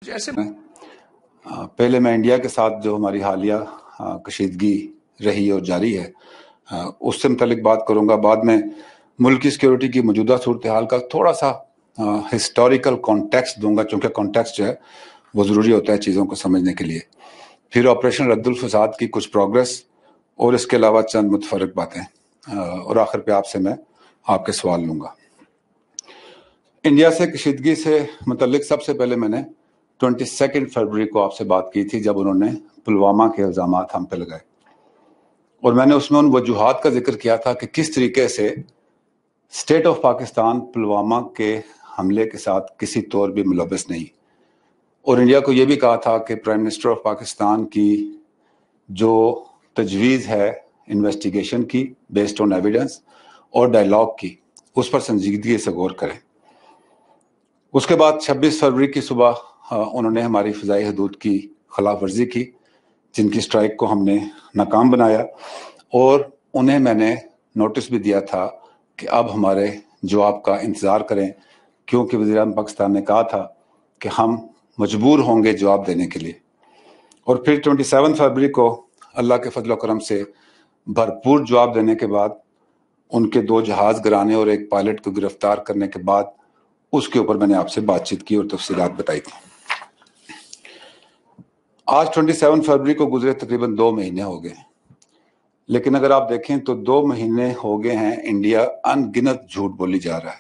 جیسے پہلے میں انڈیا کے ساتھ جو ہماری حالیہ کشیدگی رہی اور جاری ہے اس سے متعلق بات کروں گا. بعد میں ملک کی سیکیورٹی کی موجودہ صورتحال کا تھوڑا سا ہسٹوریکل کانٹیکسٹ دوں گا، چونکہ کانٹیکسٹ جو ہے وہ ضروری ہوتا ہے چیزوں کو سمجھنے کے لیے. پھر آپریشن رد الفساد کی کچھ پروگرس اور اس کے علاوہ چند متفرق باتیں، اور آخر پہ آپ سے میں آپ کے سوال لوں گا. انڈیا سے کشیدگی سے متعلق سب سے پہلے میں نے 22 فروری کو آپ سے بات کی تھی، جب انہوں نے پلوامہ کے الزامات ہم پہ لگائے، اور میں نے اس میں ان وجوہات کا ذکر کیا تھا کہ کس طریقے سے اسٹیٹ آف پاکستان پلوامہ کے حملے کے ساتھ کسی طور بھی ملوث نہیں، اور انڈیا کو یہ بھی کہا تھا کہ پرائم منسٹر آف پاکستان کی جو تجویز ہے انویسٹیگیشن کی بیسڈ آن ایویڈنس اور ڈائیلاگ کی، اس پر سنجیدگی سے غور کریں. اس کے بعد 26 فروری کی صبح انہوں نے ہماری فضائی حدود کی خلاف ورزی کی، جن کی اسٹرائک کو ہم نے ناکام بنایا، اور انہیں میں نے نوٹس بھی دیا تھا کہ اب ہمارے جواب کا انتظار کریں، کیونکہ وزیر اعظم پاکستان نے کہا تھا کہ ہم مجبور ہوں گے جواب دینے کے لیے. اور پھر 27 فروری کو اللہ کے فضل و کرم سے بھرپور جواب دینے کے بعد، ان کے 2 جہاز گرانے اور ایک پائلٹ کو گرفتار کرنے کے بعد، اس کے اوپر میں نے آپ سے بات چیت کی اور تفصیلات بتائی تھی. آج 27 فروری کو گزرے تقریباً 2 مہینے ہو گئے، لیکن اگر آپ دیکھیں تو 2 مہینے ہو گئے ہیں انڈیا ان گنت جھوٹ بولی جا رہا ہے.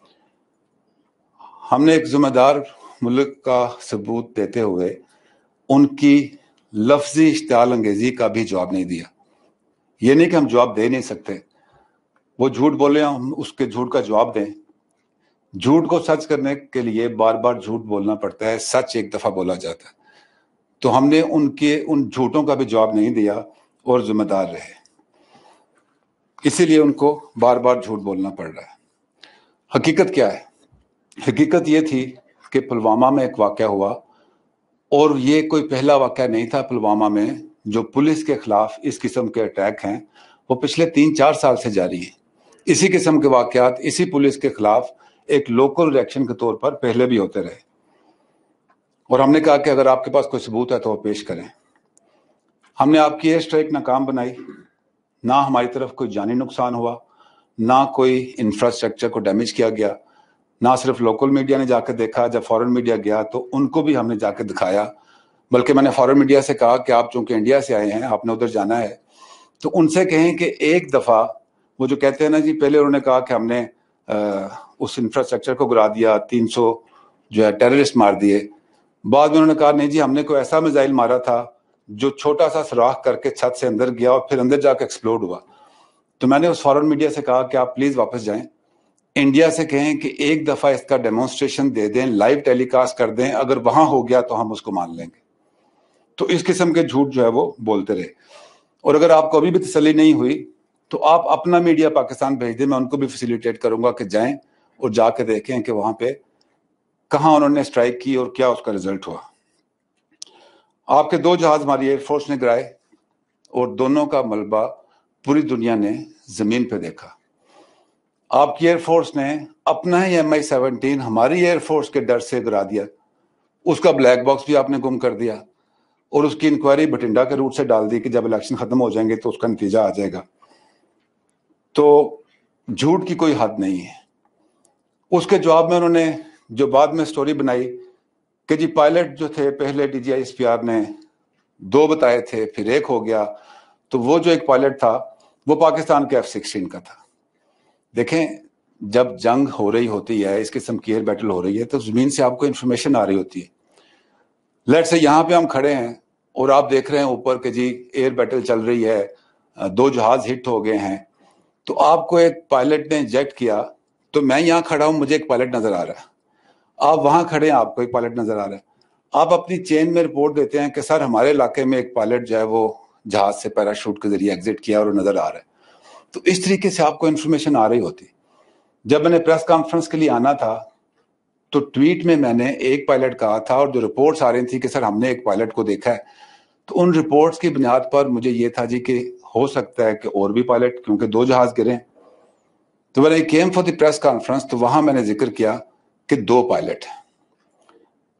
ہم نے ایک ذمہ دار ملک کا ثبوت دیتے ہوئے ان کی لفظی اشتعال انگیزی کا بھی جواب نہیں دیا. یہ نہیں کہ ہم جواب دے نہیں سکتے، وہ جھوٹ بولے ہم اس کے جھوٹ کا جواب دیں. جھوٹ کو سچ کرنے کے لیے بار بار جھوٹ بولنا پڑتا ہے، سچ ایک دفعہ بولا جاتا ہے. تو ہم نے ان جھوٹوں کا بھی جواب نہیں دیا اور ذمہ دار رہے، اسی لیے ان کو بار بار جھوٹ بولنا پڑ رہا ہے. حقیقت کیا ہے؟ حقیقت یہ تھی کہ پلوامہ میں ایک واقعہ ہوا، اور یہ کوئی پہلا واقعہ نہیں تھا. پلوامہ میں جو پولیس کے خلاف اس قسم کے اٹیک ہیں وہ پچھلے 3-4 سال سے جاری ہیں. اسی قسم کے واقعات اسی پولیس کے خلاف ایک لوکل ریئیکشن کے طور پر پہلے بھی ہوتے رہے، اور ہم نے کہا کہ اگر آپ کے پاس کوئی ثبوت ہے تو وہ پیش کریں. ہم نے آپ کی ایئر اسٹرائک ناکام بنائی، نہ ہماری طرف کوئی جانی نقصان ہوا، نہ کوئی انفراسٹرکچر کو ڈیمیج کیا گیا. نہ صرف لوکل میڈیا نے جا کے دیکھا، جب فورن میڈیا گیا تو ان کو بھی ہم نے جا کے دکھایا. بلکہ میں نے فورن میڈیا سے کہا کہ آپ چونکہ انڈیا سے آئے ہیں، آپ نے ادھر جانا ہے، تو ان سے کہیں کہ ایک دفعہ وہ جو کہتے ہیں نا جی، پہلے انہوں نے کہا کہ ہم نے اس انفراسٹرکچر کو گرا دیا، 300 جو ہے ٹیررسٹ مار دیے. بعد میں انہوں نے کہا نہیں جی، ہم نے کوئی ایسا میزائل مارا تھا جو چھوٹا سا سوراخ کر کے چھت سے اندر گیا اور پھر اندر جا کے ایکسپلوڈ ہوا. تو میں نے اس فورن میڈیا سے کہا کہ آپ پلیز واپس جائیں، انڈیا سے کہیں کہ ایک دفعہ اس کا ڈیمونسٹریشن دے دیں، لائیو ٹیلی کاسٹ کر دیں، اگر وہاں ہو گیا تو ہم اس کو مان لیں گے. تو اس قسم کے جھوٹ جو ہے وہ بولتے رہے. اور اگر آپ کو ابھی بھی تسلی نہیں ہوئی تو آپ اپنا میڈیا پاکستان بھیج دیں، میں ان کو بھی فیسیلیٹیٹ کروں گا کہ جائیں اور جا کے دیکھیں کہ وہاں پہ کہاں انہوں نے اسٹرائک کی اور کیا اس کا رزلٹ ہوا. آپ کے 2 جہاز ہماری ایئر فورس نے گرائے، اور دونوں کا ملبہ پوری دنیا نے زمین پہ دیکھا. آپ کی ایئر فورس نے اپنا ہی MI-17 ہماری ایئر فورس کے ڈر سے گرا دیا، اس کا بلیک باکس بھی آپ نے گم کر دیا، اور اس کی انکوائری بٹنڈا کے روٹ سے ڈال دی کہ جب الیکشن ختم ہو جائیں گے تو اس کا نتیجہ آ جائے گا. تو جھوٹ کی کوئی حد نہیں ہے. اس کے جواب میں انہوں نے جو بعد میں سٹوری بنائی کہ جی پائلٹ جو تھے، پہلے DGI-SPR نے 2 بتائے تھے، پھر 1 ہو گیا، تو وہ جو ایک پائلٹ تھا وہ پاکستان کے F-16 کا تھا. دیکھیں، جب جنگ ہو رہی ہوتی ہے، اس قسم کی ایئر بیٹل ہو رہی ہے، تو زمین سے آپ کو انفارمیشن آ رہی ہوتی ہے. لیٹ سے یہاں پہ ہم کھڑے ہیں اور آپ دیکھ رہے ہیں اوپر کہ جی ایئر بیٹل چل رہی ہے، 2 جہاز ہٹ ہو گئے ہیں، تو آپ کو ایک پائلٹ نے ایجیکٹ کیا، تو میں یہاں کھڑا ہوں، مجھے ایک پائلٹ نظر آ رہا ہے، آپ وہاں کھڑے ہیں، آپ کو ایک پائلٹ نظر آ رہا ہے. آپ اپنی چین میں رپورٹ دیتے ہیں کہ سر ہمارے علاقے میں ایک پائلٹ جو ہے وہ جہاز سے پیراشوٹ کے ذریعے ایگزٹ کیا اور وہ نظر آ رہا ہے. تو اس طریقے سے آپ کو انفارمیشن آ رہی ہوتی. جب میں نے پریس کانفرنس کے لیے آنا تھا تو ٹویٹ میں نے ایک پائلٹ کہا تھا، اور جو رپورٹس آ رہی تھی کہ سر ہم نے ایک پائلٹ کو دیکھا ہے، تو ان رپورٹس کی بنیاد پر مجھے یہ تھا جی کہ ہو سکتا ہے کہ اور بھی پائلٹ، کیونکہ 2 جہاز گرے. تو when I came for the press conference تو وہاں میں نے ذکر کیا کہ 2 پائلٹ ہیں.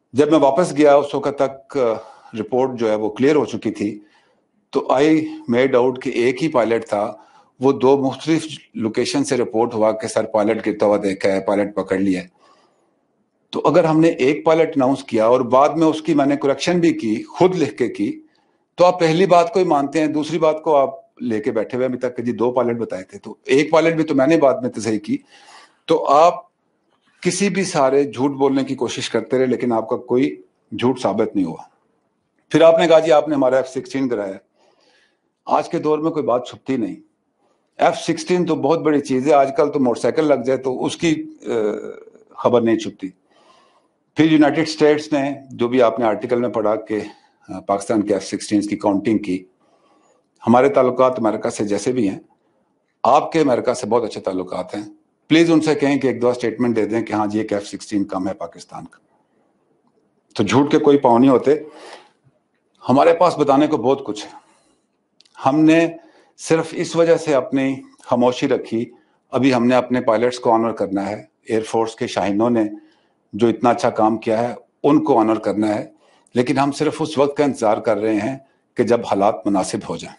جب میں واپس گیا اس وقت تک رپورٹ جو ہے وہ کلیئر ہو چکی تھی، تو آئی میڈ آؤٹ کہ ایک ہی پائلٹ تھا، وہ 2 مختلف لوکیشن سے رپورٹ ہوا کہ سر پائلٹ گرتا ہوا دیکھا ہے، پائلٹ پکڑ لیا ہے۔ تو اگر ہم نے ایک پائلٹ اناؤنس کیا اور بعد میں اس کی میں نے کریکشن بھی کی، خود لکھ کے کی، تو آپ پہلی بات کو ہی مانتے ہیں، دوسری بات کو آپ لے کے بیٹھے ہوئے ابھی تک کہ جی 2 پائلٹ بتائے تھے، تو ایک پائلٹ بھی تو میں نے بعد میں تصحیح کی۔ تو آپ کسی بھی سارے جھوٹ بولنے کی کوشش کرتے رہے، لیکن آپ کا کوئی جھوٹ ثابت نہیں ہوا۔ پھر آپ نے کہا جی آپ نے ہمارا F-16 کرایا۔ آج کے دور میں کوئی بات چھپتی نہیں، F-16 تو بہت بڑی چیز ہے، آج کل تو موٹر سائیکل لگ جائے تو اس کی خبر نہیں چھپتی۔ پھر یونائٹڈ اسٹیٹس نے جو بھی آپ نے آرٹیکل میں پڑھا کہ پاکستان کے F-16 کی کاؤنٹنگ کی۔ ہمارے تعلقات امریکہ سے جیسے بھی ہیں، آپ کے امریکہ سے بہت اچھے تعلقات ہیں، پلیز ان سے کہیں کہ 1-2 اسٹیٹمنٹ دے دیں کہ ہاں جی ایک F-16 کم ہے پاکستان کا۔ تو جھوٹ کے کوئی پاؤں نہیں ہوتے، ہمارے پاس بتانے کو بہت کچھ ہے۔ ہم نے صرف اس وجہ سے اپنی خاموشی رکھی، ابھی ہم نے اپنے پائلٹس کو آنر کرنا ہے، ایئر فورس کے شاہینوں نے جو اتنا اچھا کام کیا ہے ان کو آنر کرنا ہے، لیکن ہم صرف اس وقت کا انتظار کر رہے ہیں کہ جب حالات مناسب ہو جائیں۔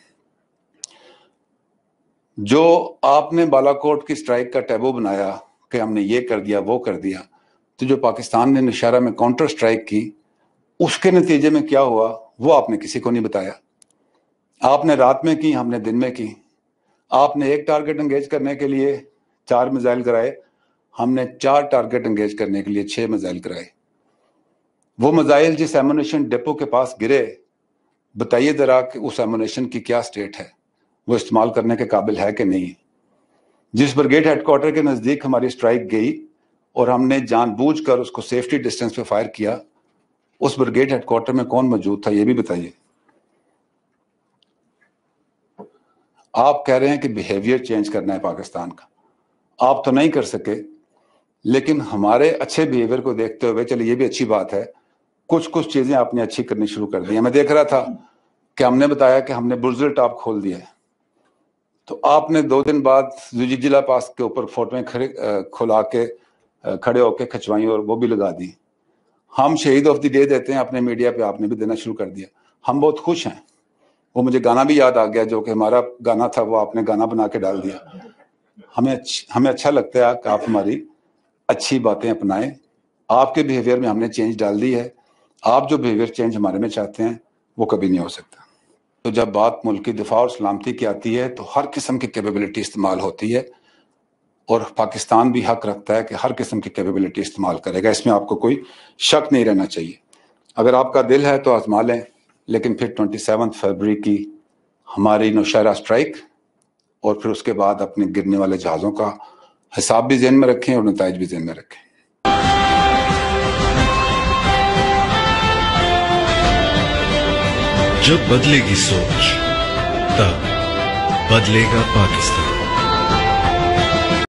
جو آپ نے بالا کوٹ کی سٹرائک کا ٹیبو بنایا کہ ہم نے یہ کر دیا وہ کر دیا، تو جو پاکستان نے نوشہرہ میں کاؤنٹر سٹرائک کی، اس کے نتیجے میں کیا ہوا وہ آپ نے کسی کو نہیں بتایا۔ آپ نے رات میں کی، ہم نے دن میں کی۔ آپ نے ایک ٹارگٹ انگیج کرنے کے لیے 4 میزائل کرائے، ہم نے 4 ٹارگٹ انگیج کرنے کے لیے 6 میزائل کرائے۔ وہ میزائل جس ایمونیشن ڈپو کے پاس گرے، بتائیے ذرا کہ اس ایمونیشن کی کیا سٹیٹ ہے، وہ استعمال کرنے کے قابل ہے کہ نہیں۔ جس بریگیڈ ہیڈ کوارٹر کے نزدیک ہماری سٹرائک گئی اور ہم نے جان بوجھ کر اس کو سیفٹی ڈسٹینس پہ فائر کیا، اس بریگیڈ ہیڈ کوارٹر میں کون موجود تھا یہ بھی بتائیے۔ آپ کہہ رہے ہیں کہ بیہیویئر چینج کرنا ہے پاکستان کا، آپ تو نہیں کر سکے، لیکن ہمارے اچھے بیہیویئر کو دیکھتے ہوئے چلیے یہ بھی اچھی بات ہے، کچھ چیزیں آپ نے اچھی کرنی شروع کر دی ہیں۔ میں دیکھ رہا تھا کہ ہم نے بتایا کہ ہم نے برزل ٹاپ کھول دیا ہے، تو آپ نے 2 دن بعد زجاجیلا پاس کے اوپر فوٹویں کھلا کے کھڑے ہو کے کھچوائیں اور وہ بھی لگا دی۔ ہم شہید آف دی ڈے دیتے ہیں اپنے میڈیا پہ، آپ نے بھی دینا شروع کر دیا۔ ہم بہت خوش ہیں، وہ مجھے گانا بھی یاد آ گیا جو کہ ہمارا گانا تھا، وہ آپ نے گانا بنا کے ڈال دیا۔ ہمیں اچھا لگتا ہے کہ آپ ہماری اچھی باتیں اپنائیں۔ آپ کے بیہیویئر میں ہم نے چینج ڈال دی ہے، آپ جو بیہیویئر چینج ہمارے میں چاہتے ہیں وہ کبھی نہیں ہو سکتا۔ تو جب بات ملک کی دفاع اور سلامتی کی آتی ہے تو ہر قسم کی کیپیبلٹی استعمال ہوتی ہے، اور پاکستان بھی حق رکھتا ہے کہ ہر قسم کی کیپیبلٹی استعمال کرے گا، اس میں آپ کو کوئی شک نہیں رہنا چاہیے۔ اگر آپ کا دل ہے تو آزما لیں، لیکن پھر 27 فروری کی ہماری نوشہرہ سٹرائک اور پھر اس کے بعد اپنے گرنے والے جہازوں کا حساب بھی ذہن میں رکھیں اور نتائج بھی ذہن میں رکھیں۔ جب بدلے گی سوچ تب بدلے گا پاکستان۔